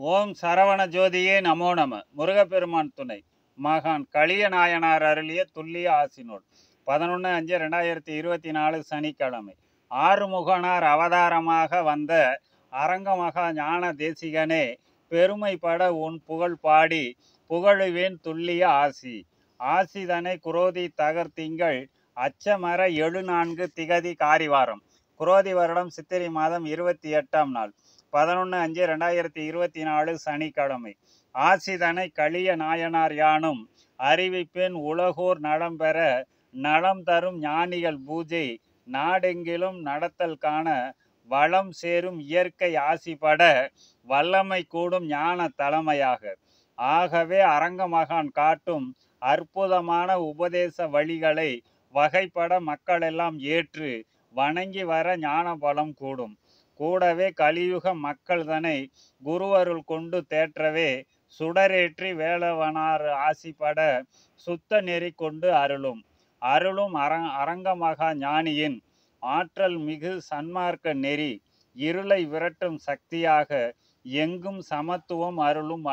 ஓம் சரவண ஜோதியே நமோ நம. முருகப்பெருமான் துணை. மகான் கலிய நாயனார் அருளிய துல்லிய ஆசினோல் 11/5/2024 சனிக்கிழமை. ஆறுமுகனார் அவதாரமாக வந்த அரங்கமகா ஞான தேசிகனே, பெருமைப்பட உன் புகழ் பாடி புகழுவேன் துல்லிய ஆசி. ஆசிதனை குரோதி தகர்த்திங்கள் அச்சமர 74 திகதி காரிவாரம். குரோதி வருடம் சித்திரை மாதம் 28ஆம் நாள் 11/5/2024 சனிக்கிழமை. ஆசிதனை கலிய நாயனார் யானும் அறிவிப்பேன் உலகோர் நலம் பெற நலம் தரும் ஞானிகள் பூஜை நாடெங்கிலும் நடத்தல் காண வளம் சேரும் இயற்கை ஆசிப்பட வல்லமை கூடும் ஞான தலைமையாக. ஆகவே அரங்கமகான் காட்டும் அற்புதமான உபதேச வழிகளை வகைப்பட மக்களெல்லாம் ஏற்று வணங்கி வர ஞான பலம் கூடும். கூடவே கலியுக மக்கள் தன்னை குருவருள் கொண்டு தேற்றவே சுடரேற்றி வேலவனார் ஆசிப்பட சுத்த நெறி கொண்டு அருளும் அரங்கமகா ஞானியின் ஆற்றல் மிகு சன்மார்க்க நெறி இருளை விரட்டும் சக்தியாக எங்கும் சமத்துவம் அருளும்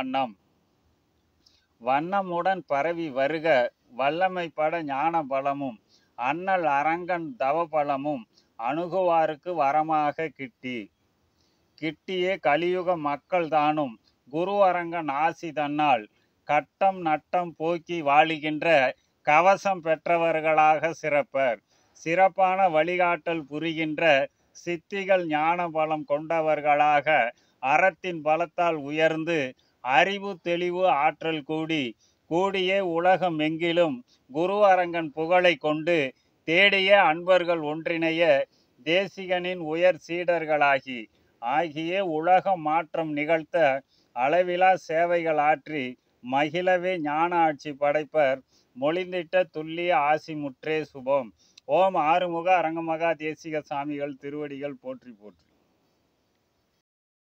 வண்ணமுடன் பரவி வருக வல்லமைப்பட ஞான பலமும் அண்ணல் அரங்கன் தவபலமும் அணுகுவாருக்கு வரமாக கிட்டியே கலியுக மக்கள் தானும் குரு அரங்கன் ஆசி தன்னால் கட்டம் நட்டம் போக்கி வாழுகின்ற கவசம் பெற்றவர்களாக சிறப்பான வழிகாட்டல் புரிகின்ற சித்திகள் ஞான பலம் கொண்டவர்களாக அறத்தின் பலத்தால் உயர்ந்து அறிவு தெளிவு ஆற்றல் கூடியே உலகம் எங்கிலும் குரு அரங்கன் புகழை கொண்டு தேடிய அன்பர்கள் ஒன்றிணைய தேசிகனின் உயர் சீடர்களாகிய உலக மாற்றம் நிகழ்த்த அளவிலா சேவைகள் ஆற்றி மகிழவே ஞான ஆட்சி படைப்பர் மொழிந்திட்ட துல்லிய ஆசி முற்றே சுபம். ஓம் ஆறுமுக அரங்கமகா தேசிக சாமிகள் திருவடிகள் போற்றி போற்றி.